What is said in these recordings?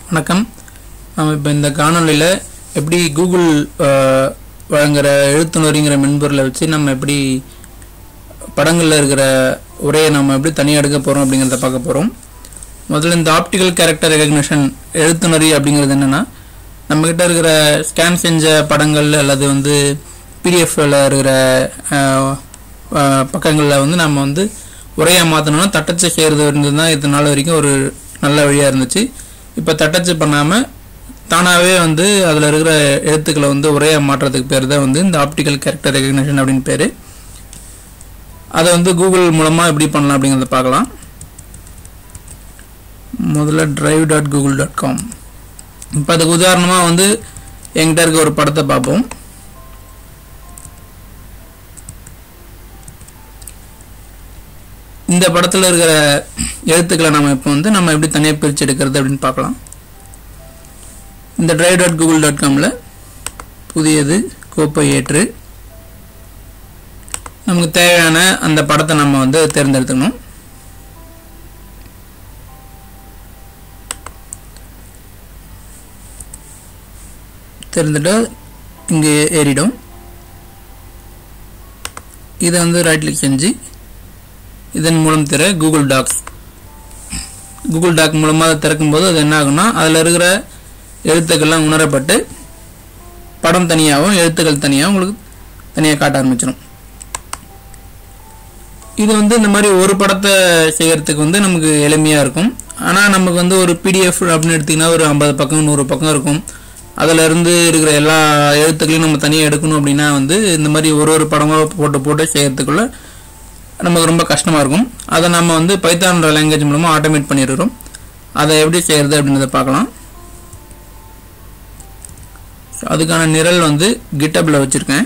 வணக்கம். நம்ம இப்போ இந்த காணொலியில் எப்படி கூகுள் வழங்குகிற எழுத்துணரிங்கிற மென்பொருளை வச்சு நம்ம எப்படி படங்களில் இருக்கிற உரையை நம்ம எப்படி தனியாக எடுக்க போகிறோம் அப்படிங்கிறத பார்க்க போகிறோம். முதல்ல இந்த ஆப்டிக்கல் கேரக்டர் ரெகக்னிஷன் எழுத்துணரி அப்படிங்கிறது என்னென்னா, நம்மக்கிட்ட இருக்கிற ஸ்கேன் செஞ்ச படங்கள் அல்லது பிடிஎஃப்ல இருக்கிற பக்கங்களில் நம்ம உரையாக மாற்றணும்னா தட்டச்சு செய்கிறது தான் இது நாள் வரைக்கும் ஒரு நல்ல வழியாக இருந்துச்சு. இப்போ தட்டச்சு பண்ணாமல் தானாகவே அதில் இருக்கிற எழுத்துக்களை உரையாக மாற்றுறதுக்கு பேர் தான் இந்த ஆப்டிக்கல் கேரக்டர் ரெகக்னிஷன் அப்படின்னு பேர். அதை கூகுள் மூலமாக எப்படி பண்ணலாம் அப்படிங்கிறத பார்க்கலாம். முதல்ல drive.google.com. இப்போ அதுக்கு உதாரணமாக என்கிட்ட இருக்க ஒரு படத்தை பார்ப்போம். இந்த படத்தில் இருக்கிற எழுத்துக்களை நம்ம இப்போ நம்ம எப்படி தனியாக பிரித்து எடுக்கிறது அப்படின்னு பார்க்கலாம். இந்த drive.google.comல புதியது கோப்பை ஏற்று நமக்கு தேவையான அந்த படத்தை நம்ம தேர்ந்தெடுத்துக்கணும். தேர்ந்தெடுத்து இங்கே ஏறிடும். இதை ரைட் கிளிக் செஞ்சு இதன் மூலம் திற கூகுள் டாக் மூலமாக திறக்கும்போது அது என்ன ஆகும்னா, அதில் இருக்கிற எழுத்துக்கள்லாம் உணரப்பட்டு படம் தனியாகவும் எழுத்துக்கள் தனியாகவும் உங்களுக்கு தனியாக காட்ட ஆரம்பிச்சிடும். இது இந்த மாதிரி ஒரு படத்தை செய்கிறதுக்கு நமக்கு எளிமையாக இருக்கும். ஆனால் நமக்கு ஒரு பிடிஎஃப் அப்படின்னு எடுத்திங்கன்னா ஒரு 50 பக்கம் 100 பக்கம் இருக்கும். அதில் இருந்து இருக்கிற எல்லா எழுத்துக்களையும் நம்ம தனியாக எடுக்கணும் அப்படின்னா இந்த மாதிரி ஒரு படமாக போட்டு செய்கிறதுக்குள்ள நமக்கு ரொம்ப கஷ்டமாக இருக்கும். அதை நம்ம பைத்தான்ற லாங்குவேஜ் மூலமாக ஆட்டோமேட் பண்ணிடுறோம். அதை எப்படி செய்கிறது அப்படின்றத பார்க்கலாம். அதுக்கான நிரல் GitHubல வச்சுருக்கேன்.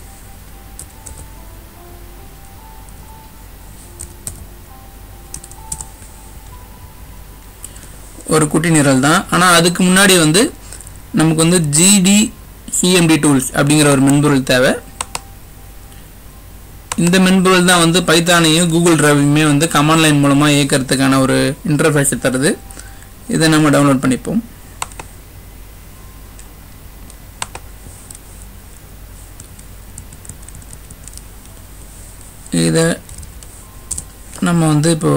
ஒரு குட்டி நிரல் தான். ஆனால் அதுக்கு முன்னாடி நமக்கு GDCMD டூல்ஸ் அப்படிங்கிற ஒரு மென்பொருள் தேவை. இந்த மென்பொருள் தான் பைத்தானையும் கூகுள் டிரைவையுமே கமாண்ட் லைன் மூலமாக இயக்கிறதுக்கான ஒரு இன்டர்ஃபேஸை தருது. இதை நம்ம டவுன்லோட் பண்ணிப்போம். இதை நம்ம இப்போ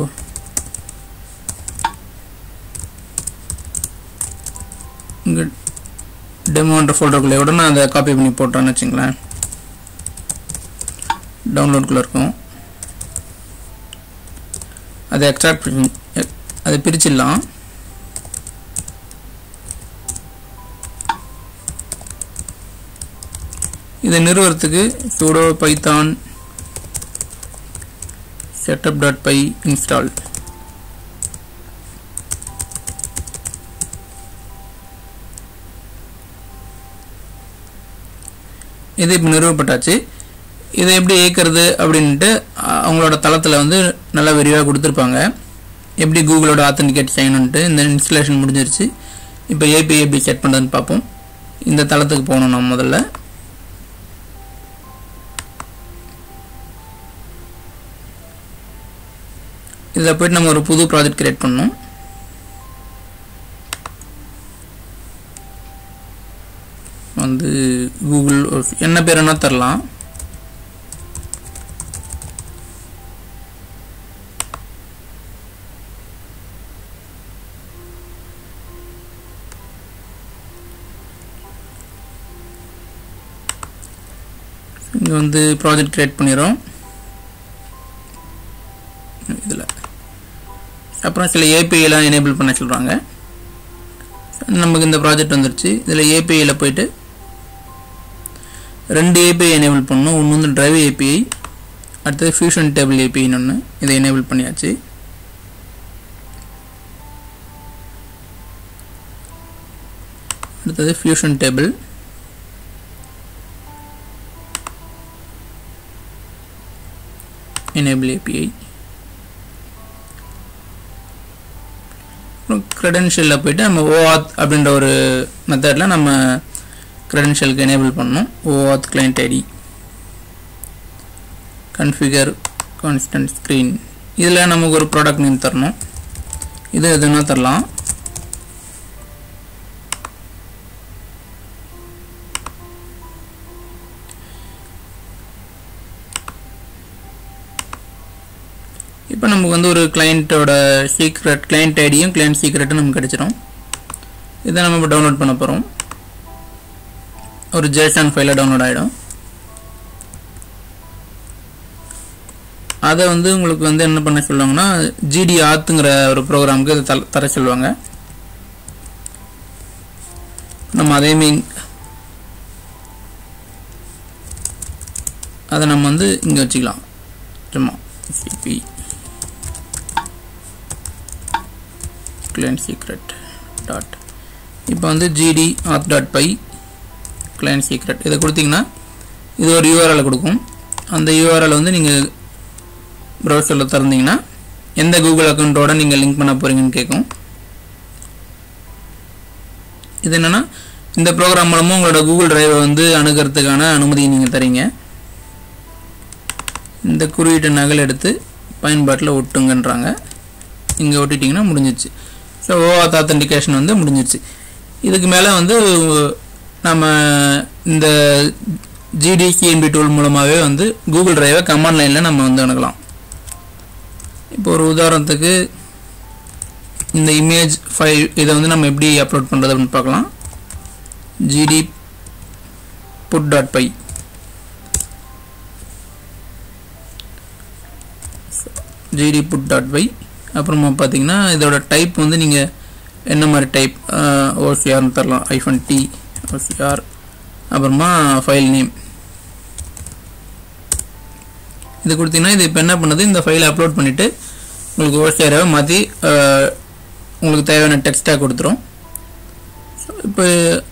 இங்கே டெமோன்ற ஃபோல்டருக்குள்ளே விட நான் அதை காப்பி பண்ணி போட்டோன்னு வச்சுங்களேன். டவுன்லோட்குள்ளே இருக்கும். அதை எக்ஸ்ட்ராக்ட் பண்ணி அதை பிரிச்சிடலாம். இதை நிறுவனத்துக்கு sudo python setup.py இன்ஸ்டால். இது இப்போ நிறுவப்பட்டாச்சு. இதை எப்படி இயக்கிறது அப்படின்ட்டு அவங்களோட தளத்தில் நல்லா விரிவாக கொடுத்துருப்பாங்க. எப்படி கூகுளோட ஆத்தென்டிகேட் செய்யணுன்ட்டு. இந்த இன்ஸ்டலேஷன் முடிஞ்சிருச்சு. இப்போ ஏபிஐ எப்படி செட் பண்ணுறதுன்னு பார்ப்போம். இந்த தளத்துக்கு போகணும். நம்ம முதல்ல இதில் போய்ட்டு நம்ம ஒரு புது ப்ராஜெக்ட் கிரியேட் பண்ணணும். கூகுள் என்ன பேர் என்ன தரலாம். இங்கே ப்ராஜெக்ட் கிரியேட் பண்ணிடுறோம். இதில் அப்புறம் சில ஏபிஐலாம் எனேபிள் பண்ண சொல்கிறாங்க. நமக்கு இந்த ப்ராஜெக்ட் வந்துருச்சு. இதில் ஏபிஐயில் போயிட்டு 2 ஏபிஐ எனேபிள் பண்ணணும். ஒன்று டிரைவ் ஏபிஐ, அடுத்தது ஃபியூஷன் டேபிள் ஏபிஐன்னு ஒன்று. இதை எனேபிள் பண்ணியாச்சு. அடுத்தது fusion table. enable API. credential போய்ட்டு நம்ம OAuth அப்படின்ற ஒரு மெத்தட்ல நம்ம credentialக்கு enable பண்ணனும். OAuth client ID, configure constant screen. இதில் நமக்கு ஒரு ப்ராடக்ட் நேம் தரணும். இது எதுனா தரலாம். இப்போ நமக்கு வந்து ஒரு கிளையண்ட்டோட சீக்ரெட் கிளையண்ட் ஐடியும் கிளையண்ட் சீக்ரெட்டும் நமக்கு கிடைச்சிரும். இதை நம்ம இப்போ டவுன்லோட் பண்ண போகிறோம். ஒரு ஜேசன் ஃபைலில் டவுன்லோட் ஆகிடும். அதை வந்து உங்களுக்கு வந்து என்ன பண்ண சொல்லுவாங்கன்னா ஜிடி ஆத்துங்கிற ஒரு ப்ரோக்ராமுக்கு இதை தர சொல்லுவாங்க. நம்ம அதே அதை நம்ம வந்து இங்கே வச்சுக்கலாம். சும்மா சிபி client secret டாட் இப்போ வந்து ஜிடி ஆத் டாட் பை client secret இதை கொடுத்தீங்கன்னா இது ஒரு யூஆர்எல் கொடுக்கும். அந்த யூஆர்எல் வந்து நீங்கள் ப்ரௌசரில் திறந்தீங்கன்னா எந்த கூகுள் அக்கௌண்ட்டோட நீங்கள் லிங்க் பண்ண போகிறீங்கன்னு கேட்கும். இது என்னென்னா இந்த ப்ரோக்ராம் மூலமாக உங்களோட கூகுள் டிரைவை வந்து அணுகிறதுக்கான அனுமதியை நீங்கள் தரீங்க. இந்த குறியீட்டு நகல் எடுத்து பயன்பாட்டில் ஒட்டுங்கன்றாங்க. இங்கே ஒட்டிட்டிங்கன்னா முடிஞ்சிச்சு. ஸோ OAuth ஆத்தென்டிகேஷன் வந்து முடிஞ்சிச்சு. இதுக்கு மேலே வந்து நம்ம இந்த GDCMD டூல் மூலமாகவே வந்து கூகுள் டிரைவை கமாண்ட் லைனில் நம்ம வந்து அணுகலாம். இப்போ ஒரு உதாரணத்துக்கு இந்த இமேஜ் ஃபைல் இதை வந்து நம்ம எப்படி அப்லோட் பண்ணுறது அப்படின்னு பார்க்கலாம். gd put.py gd put.py அப்புறமா பார்த்தீங்கன்னா இதோட டைப் வந்து நீங்கள் என்ன மாதிரி டைப் OCRன்னு தரலாம். -t OCR அப்புறமா ஃபைல் நேம் இது கொடுத்தீங்கன்னா இது இப்போ என்ன பண்ணுது, இந்த ஃபைலை அப்லோட் பண்ணிவிட்டு உங்களுக்கு OCRவை மாற்றி உங்களுக்கு தேவையான டெக்ஸ்ட்டாக கொடுத்துரும். இப்போ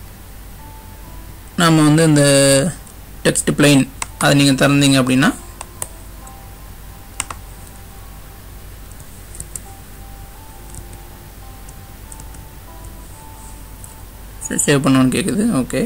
நாம் வந்து இந்த டெக்ஸ்ட் பிளைன் அதை நீங்கள் திறந்தீங்க அப்படின்னா சேவ் பண்ணணும்னு கேட்குது. ஓகே,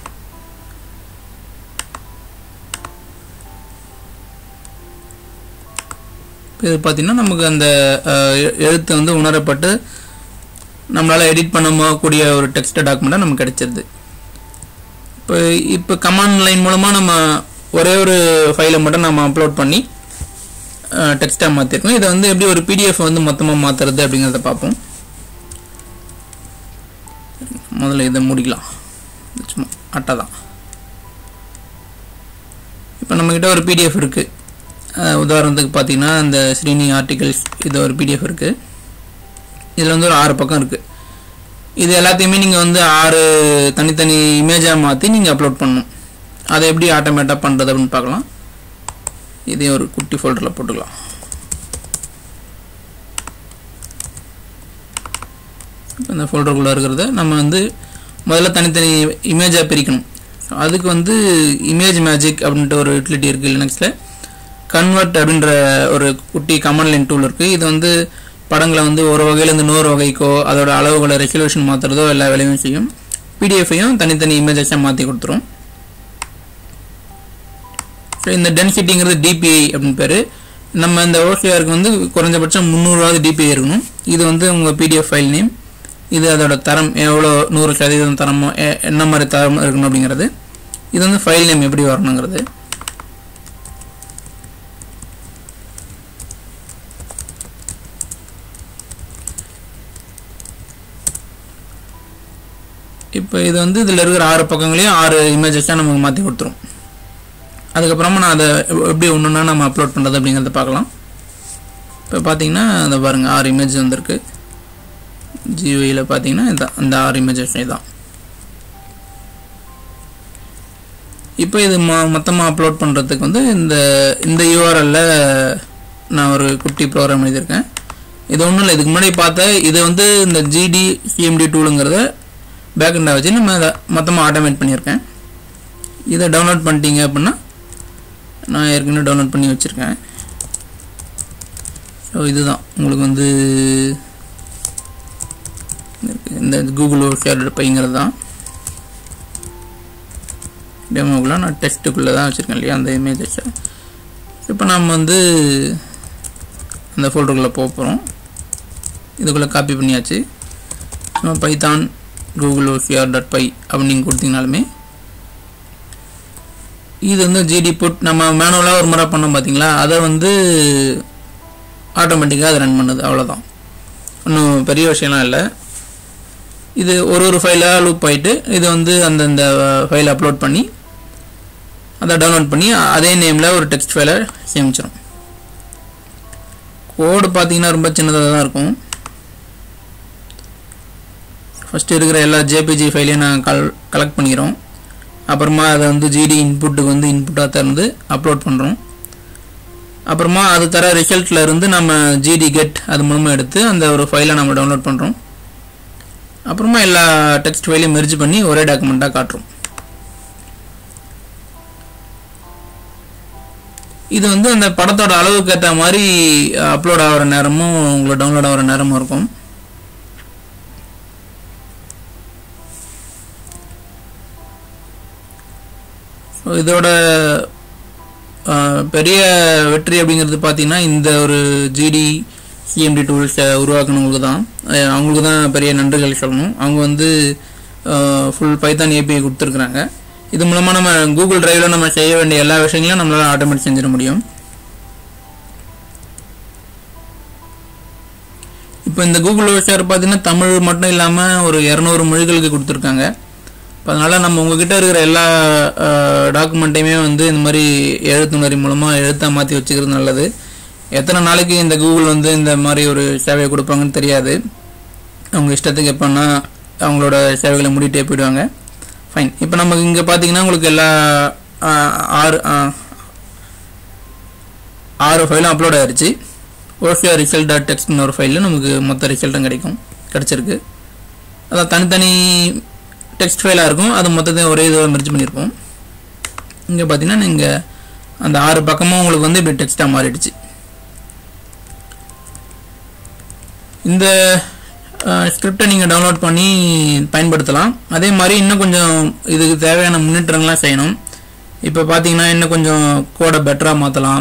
இது பார்த்தீங்கன்னா நமக்கு அந்த எழுத்து வந்து உணரப்பட்டு நம்மளால் எடிட் பண்ணக்கூடிய ஒரு டெக்ஸ்ட் டாக்குமெண்ட்டாக நமக்கு கிடைச்சிருது. இப்போ கமாண்ட் லைன் மூலமாக நம்ம ஒரே ஒரு ஃபைலை மட்டும் நம்ம அப்லோட் பண்ணி டெக்ஸ்ட்டாக மாற்றிருக்கோம். இதை வந்து எப்படி ஒரு PDF வந்து மொத்தமாக மாற்றுறது அப்படிங்கிறத பார்ப்போம். முதல்ல இதை முடிக்கலாம். சும்மா அட்டை தான். இப்போ நம்மக்கிட்ட ஒரு PDF இருக்குது. உதாரணத்துக்கு பார்த்தீங்கன்னா இந்த ஸ்ரீனி ஆர்டிகல்ஸ் இது ஒரு PDF இருக்குது. இதில் வந்து ஒரு 6 பக்கம் இருக்குது. இது எல்லாத்தையுமே நீங்கள் வந்து 6 தனித்தனி இமேஜாக மாற்றி நீங்கள் அப்லோட் பண்ணணும். அதை எப்படி ஆட்டோமேட்டாக பண்ணுறது அப்படின்னு பார்க்கலாம். இதே ஒரு குட்டி ஃபோல்டரில் போட்டுக்கலாம். இந்த ஃபோல்டருக்குள்ளே இருக்கிறத நம்ம வந்து முதல்ல தனித்தனி இமேஜாக பிரிக்கணும். அதுக்கு வந்து இமேஜ் மேஜிக் அப்படின்ட்டு ஒரு யூட்டிலிட்டி இருக்குது லினக்ஸில். கன்வெர்ட் அப்படின்ற ஒரு குட்டி கமாண்ட் லைன் டூல் இருக்குது. இது வந்து படங்களை வந்து ஒரு வகையிலேருந்து இன்னொரு வகைக்கோ அதோட அளவுகளை ரெசல்யூஷன் மாற்றுறதோ எல்லா வேலையும் செய்யும். பிடிஎஃப்பையும் தனித்தனி இமேஜஸாக மாற்றி கொடுத்துரும். ஸோ இந்த டென்சிட்டிங்கிறது DPI அப்படின்னு பேர். நம்ம இந்த OCRக்கு வந்து குறைஞ்சபட்சம் 300 DPI இருக்கணும். இது வந்து உங்கள் PDF ஃபைல் நேம். இது அதோட தரம் எவ்வளோ 100% தரமோ என்ன மாதிரி தரம் இருக்கணும் அப்படிங்கிறது. இது வந்து ஃபைல் நேம் எப்படி வரணுங்கிறது. இப்போ இது வந்து இதில் இருக்கிற 6 பக்கங்களையும் 6 இமேஜஸாக நமக்கு மாற்றி கொடுத்துரும். அதுக்கப்புறமா நான் அதை எப்படி ஒன்றுனா நம்ம அப்லோட் பண்ணுறது அப்படிங்கிறத பார்க்கலாம். இப்போ பார்த்தீங்கன்னா அதை பாருங்கள் 6 இமேஜ் வந்திருக்கு. GUIயில் பார்த்தீங்கன்னா இதுதான் அந்த 6 இமேஜஸ் தான். இப்போ இது மொத்தமாக அப்லோட் பண்ணுறதுக்கு வந்து இந்த URLல நான் ஒரு குட்டி ப்ரோக்ராம் எழுதியிருக்கேன். இது ஒன்றும் இல்லை, இதுக்கு முன்னாடி பார்த்த இது வந்து இந்த GDCMD டூலுங்கிறத பேக்கெண்டாக வச்சு நம்ம அதை மொத்தமாக ஆட்டோமேட் பண்ணியிருக்கேன். இதை டவுன்லோட் பண்ணிட்டீங்க அப்படின்னா நான் ஏற்கனவே டவுன்லோட் பண்ணி வச்சுருக்கேன். ஸோ இதுதான் உங்களுக்கு வந்து இந்த கூகுள் OCR.pyங்கிறது தான். டெமோக்குள்ளே நான் டெஸ்ட்டுக்குள்ளே தான் வச்சுருக்கேன் இல்லையா அந்த இமேஜஸை. இப்போ நம்ம வந்து அந்த ஃபோல்டருக்குள்ளே போக போகிறோம். இதுக்குள்ளே காப்பி பண்ணியாச்சு. நம்ம பைத்தான் கூகுள் OCR.py அப்படின்னு நீங்கள் கொடுத்தீங்கனாலுமே இது வந்து GD put நம்ம மேனுவலாக ஒரு முறை பண்ணோம் பார்த்தீங்களா, அதை வந்து ஆட்டோமேட்டிக்காக அது ரன் பண்ணுது, அவ்வளோதான். ஒன்றும் பெரிய விஷயம்லாம் இல்லை. இது ஒரு ஃபைலாக லூப் ஆகிட்டு இது வந்து அந்தந்த ஃபைலை அப்லோட் பண்ணி அதை டவுன்லோட் பண்ணி அதே நேமில் ஒரு டெக்ஸ்ட் ஃபைலை சேமிச்சிடும். கோடு பார்த்தீங்கன்னா ரொம்ப சின்னதாக தான் இருக்கும். ஃபஸ்ட்டு இருக்கிற எல்லா ஜேபிஜி ஃபைலையும் நான் கலெக்ட் பண்ணிக்கிறோம். அப்புறமா அதை வந்து ஜிடி இன்புட்டுக்கு வந்து இன்புட்டாக திறந்து அப்லோட் பண்ணுறோம். அப்புறமா அது தர ரிசல்ட்டில் இருந்து நம்ம ஜிடி கெட் அது மூலமாக எடுத்து அந்த ஒரு ஃபைலை நம்ம டவுன்லோட் பண்ணுறோம். அப்புறமா எல்லா டெக்ஸ்ட் ஃபைலையும் மெர்ஜ் பண்ணி ஒரே டாக்குமெண்ட்டாக காட்டுறோம். இது வந்து அந்த படத்தோட அளவுக்கு ஏற்ற மாதிரி அப்லோட் ஆகிற நேரமும் உங்களுக்கு டவுன்லோட் ஆகிற நேரமும் இருக்கும். ஸோ இதோட பெரிய வெற்றி அப்படிங்கிறது பார்த்தீங்கன்னா இந்த ஒரு ஜிடி சிஎம்டி டூல்ஸை உருவாக்குனவங்களுக்கு தான், அவங்களுக்கு தான் பெரிய நன்றிகள் சொல்லணும். அவங்க வந்து ஃபுல் பைத்தான் ஏபிஐ கொடுத்துருக்குறாங்க. இது மூலமாக நம்ம கூகுள் டிரைவில் நம்ம செய்ய வேண்டிய எல்லா விஷயங்களையும் நம்மளால் ஆட்டோமேட்டிக் செஞ்சிட முடியும். இப்போ இந்த கூகுள் ஷேர் பார்த்தீங்கன்னா தமிழ் மட்டும் இல்லாமல் ஒரு 200 மொழிகளுக்கு கொடுத்துருக்காங்க. இப்போ அதனால் நம்ம உங்ககிட்ட இருக்கிற எல்லா டாக்குமெண்ட்டையுமே வந்து இந்த மாதிரி எழுத்துணரி மூலமாக எழுத்தாக மாற்றி வச்சுக்கிறது நல்லது. எத்தனை நாளைக்கு இந்த கூகுள் வந்து இந்த மாதிரி ஒரு சேவையை கொடுப்பாங்கன்னு தெரியாது. அவங்க இஷ்டத்துக்கு எப்போன்னா அவங்களோட சேவைகளை மூடிட்டே போயிடுவாங்க. ஃபைன். இப்போ நமக்கு இங்கே பார்த்தீங்கன்னா உங்களுக்கு எல்லா 6 ஃபைலும் அப்லோட் ஆகிடுச்சு. ஓஷியா result.txt ஒரு ஃபைலில் நமக்கு மொத்த ரிசல்ட்டும் கிடச்சிருக்கு. அதான் தனித்தனி டெக்ஸ்ட் ஃபைலாக இருக்கும், அது மொத்தத்தையும் ஒரே இதுவாக மெர்ஜ் பண்ணியிருப்போம். இங்கே பார்த்தீங்கன்னா நீங்கள் அந்த 6 பக்கமும் உங்களுக்கு வந்து இப்படி டெக்ஸ்ட்டாக மாறிடுச்சு. இந்த ஸ்கிரிப்டை நீங்கள் டவுன்லோட் பண்ணி பயன்படுத்தலாம். அதே மாதிரி இன்னும் கொஞ்சம் இதுக்கு தேவையான முன்னேற்றங்கள்லாம் செய்யணும். இப்போ பார்த்தீங்கன்னா இன்னும் கொஞ்சம் கோடை பெட்டராக மாற்றலாம்.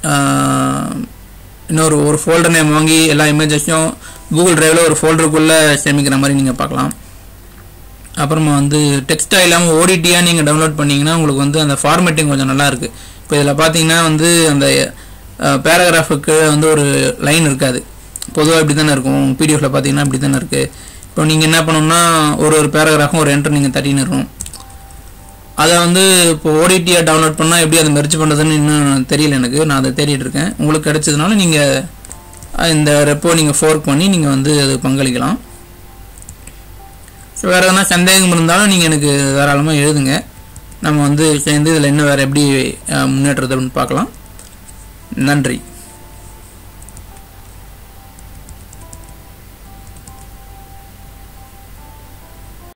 இன்னொரு ஃபோல்டர் நேம் வாங்கி எல்லா இமேஜஸையும் கூகுள் டிரைவில் ஒரு ஃபோல்டருக்குள்ளே சேமிக்கிற மாதிரி நீங்கள் பார்க்கலாம். அப்புறமா வந்து டெக்ஸ்ட்டாக இல்லாமல் ஓடிடியாக நீங்கள் டவுன்லோட் பண்ணிங்கன்னா உங்களுக்கு வந்து அந்த ஃபார்மேட்டிங் கொஞ்சம் நல்லாயிருக்கு. இப்போ இதில் பார்த்தீங்கன்னா வந்து அந்த பேராகிராஃபுக்கு வந்து ஒரு லைன் இருக்காது, பொதுவாக இப்படி தானே இருக்கும். பிடிஎஃப்பில் பார்த்தீங்கன்னா இப்படி தானே இருக்குது. இப்போ நீங்கள் என்ன பண்ணணும்னா ஒரு பேராகிராஃபும் ஒரு என்டர் நீங்கள் தட்டின்னு இருக்கணும். அதை வந்து இப்போ ஓடிடியாக டவுன்லோட் பண்ணால் எப்படி அதை மெர்ஜ் பண்ணுறதுன்னு இன்னும் தெரியல எனக்கு. நான் அதை தேடிட்டு இருக்கேன். உங்களுக்கு கிடைச்சதுனால நீங்கள் இந்த ரெப்போ நீங்கள் ஃபோர்க் பண்ணி நீங்கள் வந்து அது பங்களிக்கலாம். ஸோ வேறு எதனா சந்தேகம் இருந்தாலும் நீங்கள் எனக்கு தாராளமாக எழுதுங்க. நம்ம வந்து சேர்ந்து இதில் இன்னும் வேறு எப்படி முன்னேற்றத்தை பார்க்கலாம். நன்றி.